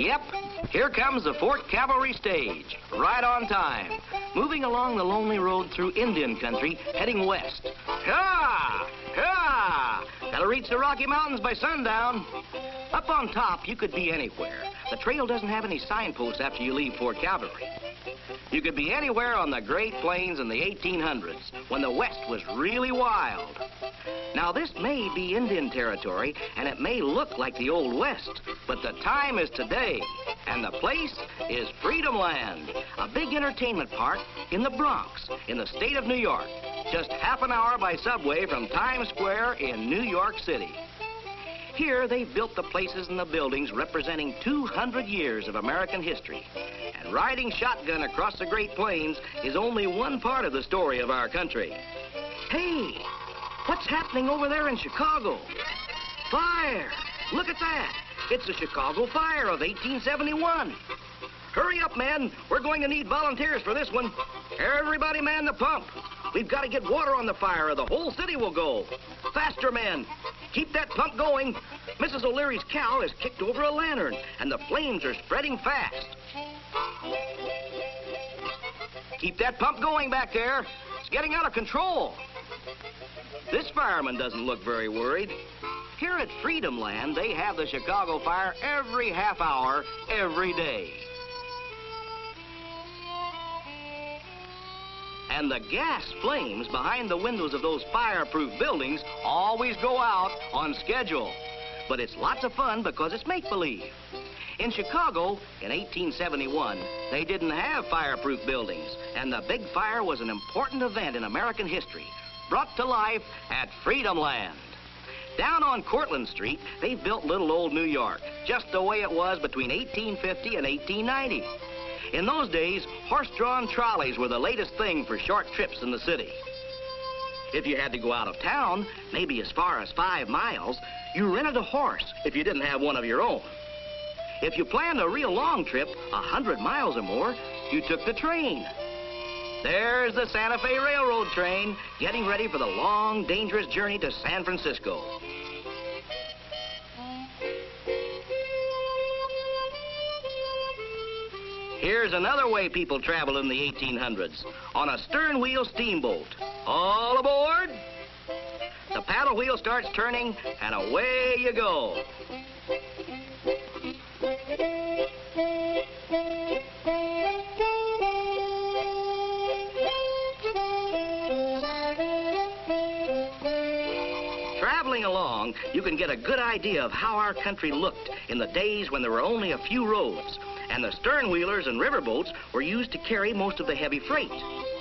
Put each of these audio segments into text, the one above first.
Yep, here comes the 4th Cavalry stage, right on time, moving along the lonely road through Indian country, heading west. Ha! Ha! That'll reach the Rocky Mountains by sundown. Up on top, you could be anywhere. The trail doesn't have any signposts after you leave 4th Cavalry. You could be anywhere on the Great Plains in the 1800s, when the West was really wild. Now, this may be Indian territory, and it may look like the Old West, but the time is today, and the place is Freedomland, a big entertainment park in the Bronx, in the state of New York, just half an hour by subway from Times Square in New York City. Here, they've built the places and the buildings representing 200 years of American history. And riding shotgun across the Great Plains is only one part of the story of our country. Hey, what's happening over there in Chicago? Fire! Look at that! It's the Chicago Fire of 1871. Hurry up, men. We're going to need volunteers for this one. Everybody man the pump. We've got to get water on the fire or the whole city will go. Faster, men. Keep that pump going. Mrs. O'Leary's cow has kicked over a lantern, and the flames are spreading fast. Keep that pump going back there. It's getting out of control. This fireman doesn't look very worried. Here at Freedomland, they have the Chicago Fire every half hour, every day. And the gas flames behind the windows of those fireproof buildings always go out on schedule. But it's lots of fun because it's make-believe. In Chicago, in 1871, they didn't have fireproof buildings, and the big fire was an important event in American history, brought to life at Freedomland. Down on Cortlandt Street, they've built little old New York, just the way it was between 1850 and 1890. In those days, horse-drawn trolleys were the latest thing for short trips in the city. If you had to go out of town, maybe as far as 5 miles, you rented a horse if you didn't have one of your own. If you planned a real long trip, 100 miles or more, you took the train. There's the Santa Fe Railroad train, getting ready for the long, dangerous journey to San Francisco. Here's another way people traveled in the 1800s, on a stern-wheel steamboat. All aboard! The paddle wheel starts turning, and away you go. Traveling along, you can get a good idea of how our country looked in the days when there were only a few roads, and the stern-wheelers and riverboats were used to carry most of the heavy freight.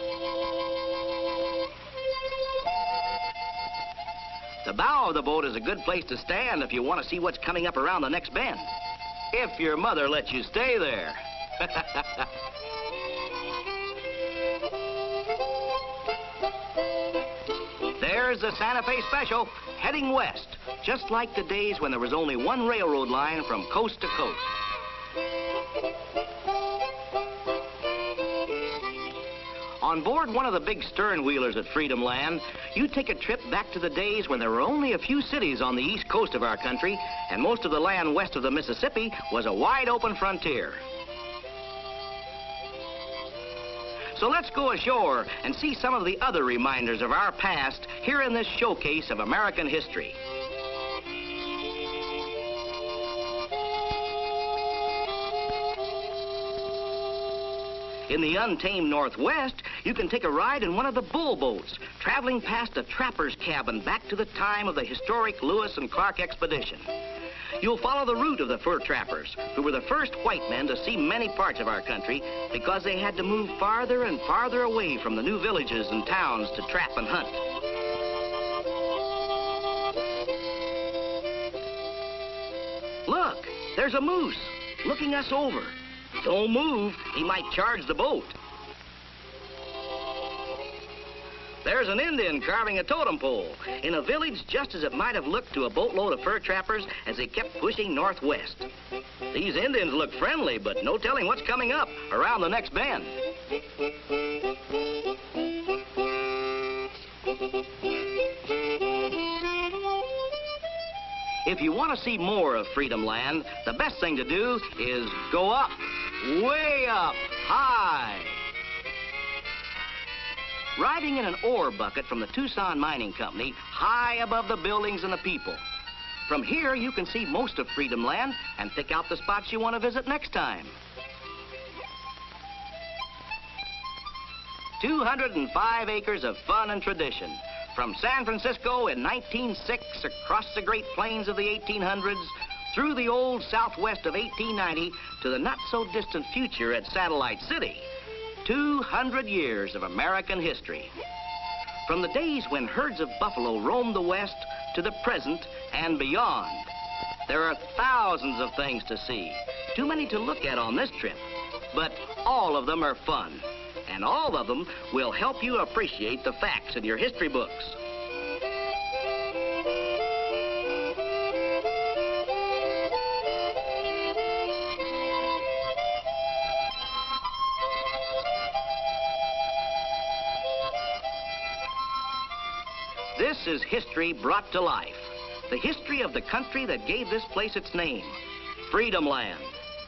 The bow of the boat is a good place to stand if you want to see what's coming up around the next bend. If your mother lets you stay there. There's the Santa Fe Special, heading west, just like the days when there was only one railroad line from coast to coast. On board one of the big stern-wheelers at Freedomland, you take a trip back to the days when there were only a few cities on the east coast of our country, and most of the land west of the Mississippi was a wide-open frontier. So let's go ashore and see some of the other reminders of our past here in this showcase of American history. In the untamed Northwest, you can take a ride in one of the bull boats, traveling past a trapper's cabin back to the time of the historic Lewis and Clark expedition. You'll follow the route of the fur trappers, who were the first white men to see many parts of our country because they had to move farther and farther away from the new villages and towns to trap and hunt. Look, there's a moose looking us over. Don't move, he might charge the boat. There's an Indian carving a totem pole in a village just as it might have looked to a boatload of fur trappers as they kept pushing northwest. These Indians look friendly, but no telling what's coming up around the next bend. If you want to see more of Freedom Land, the best thing to do is go up, way up, high. Riding in an ore bucket from the Tucson Mining Company, high above the buildings and the people. From here, you can see most of Freedom Land and pick out the spots you want to visit next time. 205 acres of fun and tradition. From San Francisco in 1906, across the Great Plains of the 1800s, through the old Southwest of 1890, to the not-so-distant future at Satellite City. 200 years of American history. From the days when herds of buffalo roamed the West to the present and beyond. There are thousands of things to see, too many to look at on this trip, but all of them are fun, and all of them will help you appreciate the facts in your history books. This is history brought to life. The history of the country that gave this place its name, Freedom Land.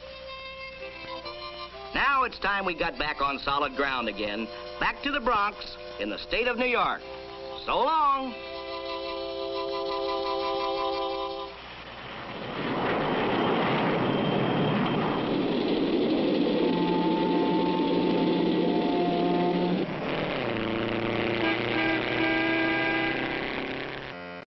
Now it's time we got back on solid ground again, back to the Bronx in the state of New York. So long.